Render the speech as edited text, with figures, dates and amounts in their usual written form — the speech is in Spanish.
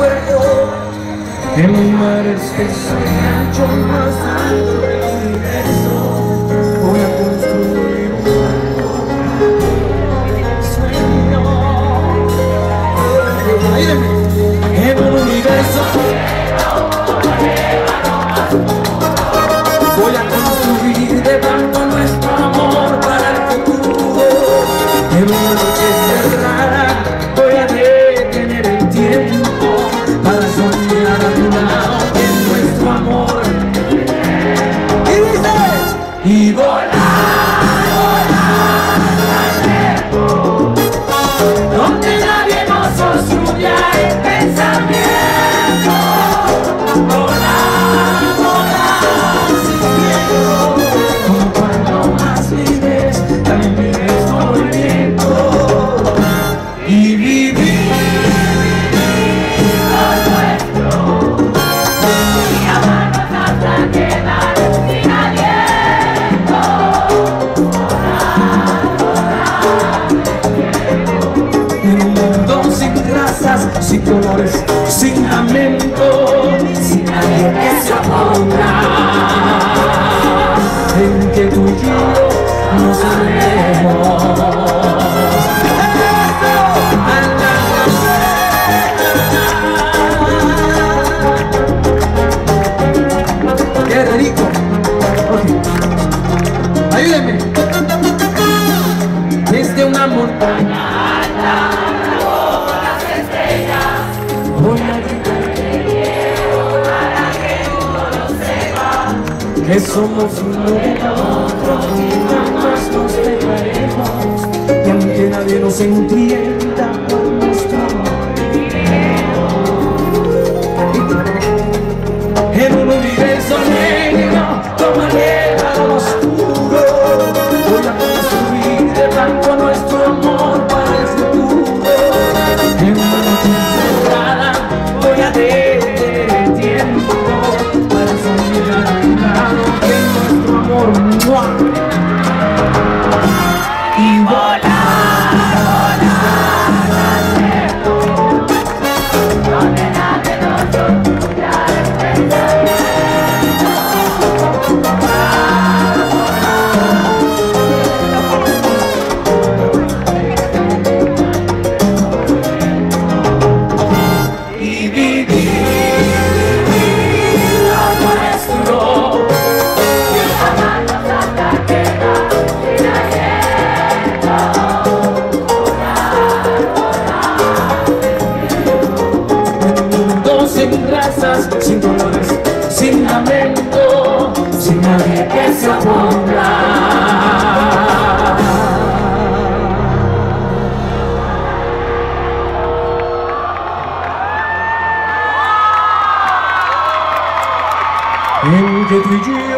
cuerpo, en mares que son mucho más alto del universo. Voy a construir un sueño. Ayúdenme. En un universo voy a construir debajo nuestro amor para el futuro. En una noche cerrada voy a detener el tiempo para soñar a tu lado en nuestro amor. Y dice, y volar, volar al tiempo, donde nadie nos obstruya el pensamiento. Volar, volar sin miedo, como cuando más vives, también vives todo el viento. Y vivir lo nuestro, y amarnos hasta quedar sin aliento. En un mundo sin razas, sin colores, sin lamento, sin nadie que se oponga, en que tú y yo nos amemos. ¡Qué rico! Okay. Ayúdenme. Desde una montaña alta, bajo las estrellas, voy a gritar que quiero para que uno lo sepa, que somos uno de otros y jamás nos dejaremos. Y aunque nadie nos entienda por nuestro amor, en un universo negro como el lado oscuro, voy a construir de blanco nuestro amor para el futuro. En una noche cerrada voy a detener el tiempo para soñar a tu lado en nuestro amor. ¡Mua! Y volar, volar al cielo, donde nadie nos obstruya el pensamiento. Y vivir lo nuestro, y amarnos hasta quedar sin aliento. En un mundo sin razas, sin colores, sin lamento, sin nadie que se oponga. En que tú y yo